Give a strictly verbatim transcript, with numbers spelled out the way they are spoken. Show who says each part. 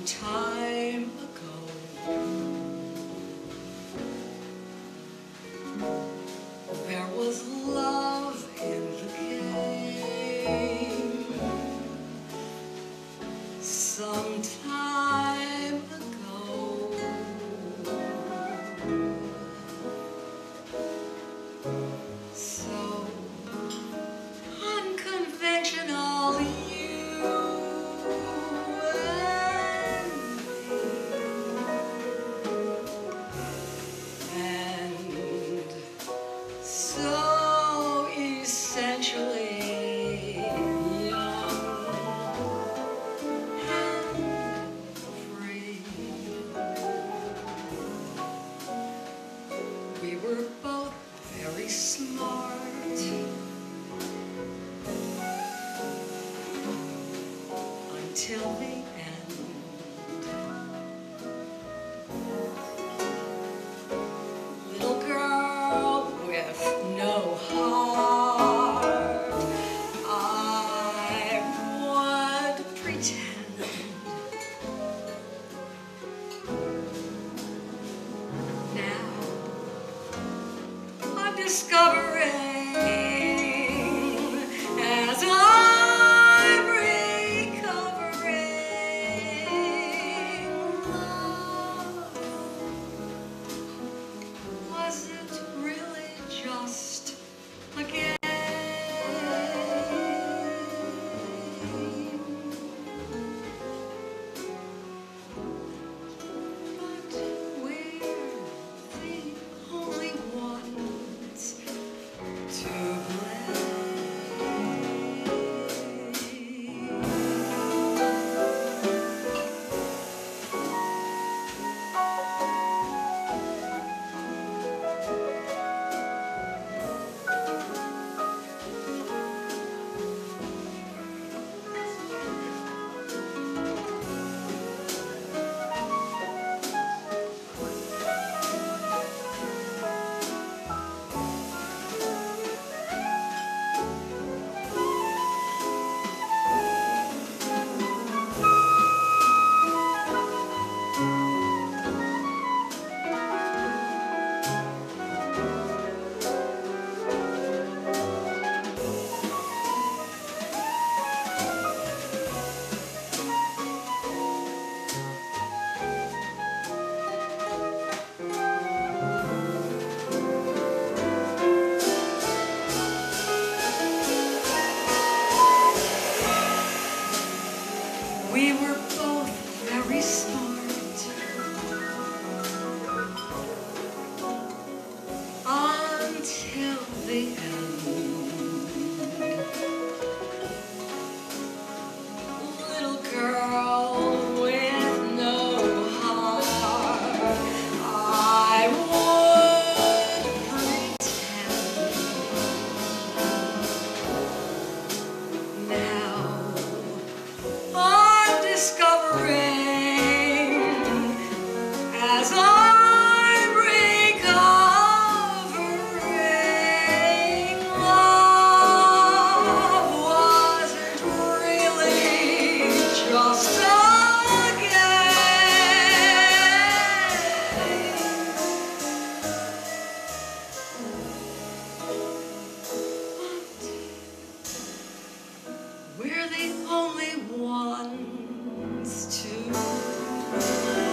Speaker 1: time ago, there was love in the game. Some time ago, so unconventional, you and me, and so essentially young and free. We were both very smart, until the end. Little girl with no heart, I would pretend. Now I'm discovering, as I'm recovering, love. Was it really just a game? But we're the only ones to We were both very smart, until the end. Little girl with no heart, I would pretend. Now I'm discovering, as I'm recovering, love wasn't really just a game. But we're the only ones to